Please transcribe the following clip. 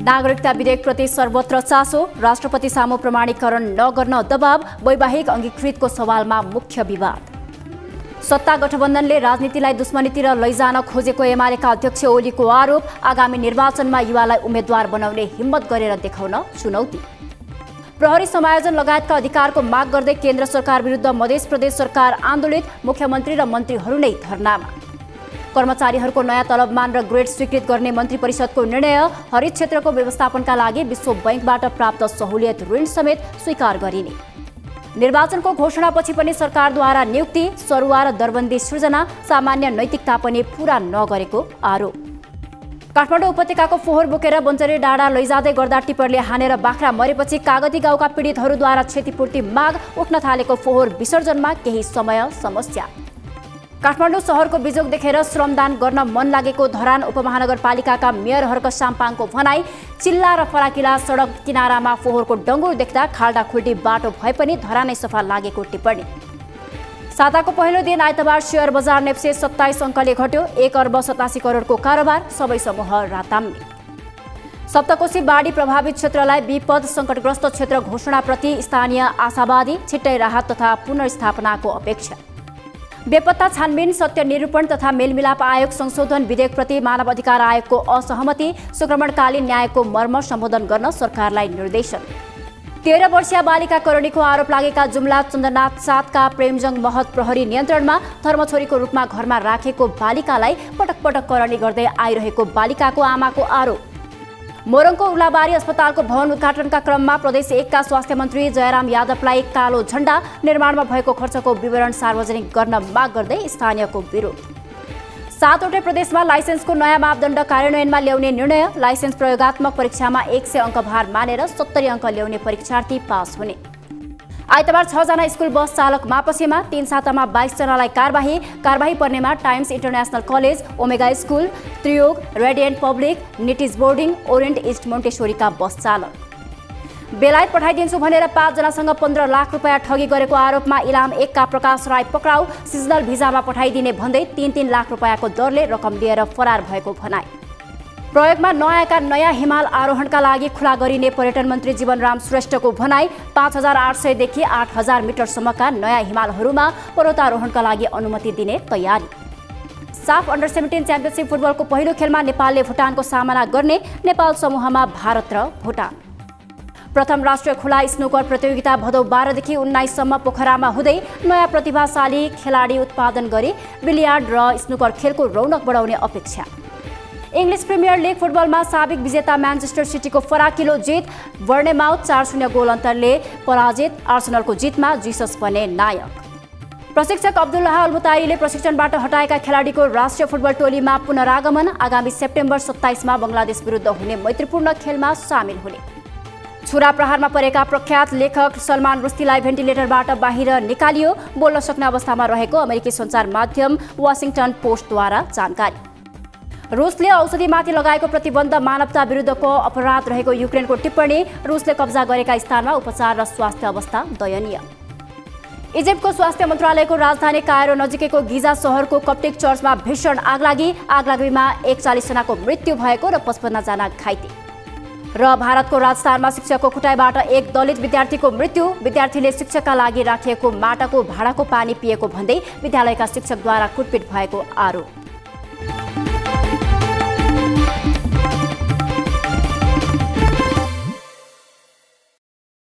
नागरिकता विधेयकप्रति सर्वत्र चासो, राष्ट्रपति सामु प्रमाणीकरण नगर्न दबाव, वैवाहिक अंगीकृतको सवालमा मुख्य विवाद। सत्ता गठबन्धनले राजनीतिलाई दुश्मनीतिर लैजान खोजेको एमालेका अध्यक्ष ओलीको आरोप, आगामी निर्वाचनमा युवालाई उम्मेद्वार बनाउने हिम्मत गरेर देखाउन चुनौती। प्रहरी समायोजन लगायतका अधिकारको माग गर्दै केन्द्र सरकार विरुद्ध मध्य प्रदेश सरकार आन्दोलित, मुख्यमन्त्री र मन्त्रीहरू नै धरनामा। कर्मचारीहरूको नयाँ तलबमान र ग्रेड स्वीकृत गर्ने मन्त्री परिषदको निर्णय, हरित क्षेत्रको व्यवस्थापनका लागि विश्व बैंकबाट प्राप्त सहुलियत ऋण समेत स्वीकार गरिने। निर्वाचनको घोषणापछि पनि सरकारद्वारा नियुक्ति, सरुवा र दरबन्दी सृजना, सामान्य नैतिकता पनि पूरा नगरेको आरोप। काठमाडौँ उपत्यकाको फोहोर बोकेर बन्जरे डाँडा लैजाँदै गर्दा टिप्परले हानेर बाख्रा मरेपछि कागती गाउँका पीडितहरूद्वारा क्षतिपूर्ति माग, उठ्न थालेको फोहोर विसर्जनमा केही समय समस्या। काठमाडौँ शहरको बिजोग देखेर श्रमदान गर्न मन लागेको धरान उपमहानगरपालिकाका मेयर हर्क साम्पाङको भनाई, चिल्ला र फराकिला सडक किनारामा फोहोरको डङ्गुर देख्दा खाल्डा खुल्टी बाटो भए पनि धरानै सफा लागेको टिप्पणी। साताको पहिलो दिन आइतबार शेयर बजार नेप्से 27 अङ्कले घट्यो, 1 अर्ब 87 करोडको कारोबार, सबै समूह राताम्ने। सप्तकोशी बाढी प्रभावित क्षेत्रलाई विपद सङ्कटग्रस्त क्षेत्र घोषणाप्रति स्थानीय आशावादी, छिट्टै राहत तथा पुनर्स्थापनाको अपेक्षा। बेपत्ता छानबिन, सत्य निरूपण तथा मेलमिलाप आयोग संशोधन विधेयकप्रति मानव अधिकार आयोगको असहमति, संक्रमणकालीन न्यायको मर्म सम्बोधन गर्न सरकारलाई निर्देशन। 13 वर्षीय बालिका करणीको आरोप लागेका जुम्ला चन्द्रनाथ 7 का प्रेमजङ महत प्रहरी नियन्त्रणमा, धर्मछोरीको रूपमा घरमा राखेको बालिकालाई पटक पटक करणी गर्दै आइरहेको बालिकाको आमाको आरोप। मोरङको उर्लाबारी अस्पतालको भवन उद्घाटनका क्रममा प्रदेश 1 का स्वास्थ्य मन्त्री जयराम यादवलाई कालो झण्डा, निर्माणमा भएको खर्चको विवरण सार्वजनिक गर्न माग गर्दै स्थानीयको विरोध। 7 वटै प्रदेशमा लाइसेन्सको नयाँ मापदण्ड कार्यान्वयनमा ल्याउने निर्णय, लाइसेन्स प्रयोगात्मक परीक्षामा 100 अङ्क भार मानेर 70 अङ्क ल्याउने परीक्षार्थी पास हुने। आइतबार 6 जना स्कुल बस चालक मापसीमा, 3 सातामा 22 जनालाई कारबाही पर्नेमा Times international college, Omega school, Triyog, radiant public, निटिज बोर्डिङ, ओरिएन्ट इस्ट मोन्टेश्वरीका बस चालक। बेलायत पठाइदिन्छु भनेर 5 जनासँग 15 लाख रुपैयाँ ठगी गरेको आरोपमा इलाम 1 का प्रकाश राई पक्राउ, सिजनल भिजामा पठाइदिने भन्दै 3-3 लाख रुपैयाँको दरले रकम लिएर फरार भएको भनाई। प्रयोगमा नआएका नयाँ हिमाल आरोहणका लागि खुला गरिने पर्यटन मन्त्री जीवनराम श्रेष्ठको भनाई, 5800 देखि 8000 मिटरसम्मका नयाँ हिमालहरूमा पर्वतारोहणका लागि अनुमति दिने तयारी। साफ अन्डर 17 च्याम्पियनसिप फुटबलको पहिलो खेलमा नेपालले भुटानको सामना गर्ने, नेपाल समूहमा भारत र भुटान। प्रथम राष्ट्रिय खुला स्नुकर प्रतियोगिता भदौ 12 देखि 19 सम्म पोखरामा हुँदै, नयाँ प्रतिभाशाली खेलाडी उत्पादन गरी बिलियार्ड र स्नुकर खेलको रौनक बढाउने अपेक्षा। इङ्ग्लिस प्रिमियर लिग फुटबलमा साबिक विजेता म्यान्चेस्टर सिटीको फराकिलो जित, बर्नेमाउथ 4-0 गोल अन्तरले पराजित, आर्सेनलको जितमा जिसस बने नायक। प्रशिक्षक अब्दुल्लाह अलमुताईले प्रशिक्षणबाट हटाएका खेलाडीको राष्ट्रिय फुटबल टोलीमा पुनरागमन, आगामी सेप्टेम्बर 27 मा बङ्गलादेश विरुद्ध हुने मैत्रीपूर्ण खेलमा सामेल हुने। छुरा प्रहारमा परेका प्रख्यात लेखक सलमान रुस्तीलाई भेन्टिलेटरबाट बाहिर निकालियो, बोल्न सक्ने अवस्थामा रहेको अमेरिकी सञ्चार माध्यम वाशिङटन पोस्टद्वारा जानकारी। रुसले औषधिमाथि लगाएको प्रतिबन्ध मानवता विरुद्धको अपराध रहेको युक्रेनको टिप्पणी, रुसले कब्जा गरेका स्थानमा उपचार र स्वास्थ्य अवस्था दयनीय। इजिप्टको स्वास्थ्य मन्त्रालयको राजधानी कायरो नजिकैको गिजा सहरको कप्टिक चर्चमा भीषण आगलागीमा 41 जनाको मृत्यु भएको र 55 जना घाइते। र भारतको राजस्थानमा शिक्षकको कुटाइबाट एक दलित विद्यार्थीको मृत्यु, विद्यार्थीले शिक्षकका लागि राखिएको माटाको भाँडाको पानी पिएको भन्दै विद्यालयका शिक्षकद्वारा कुटपिट भएको आरोप।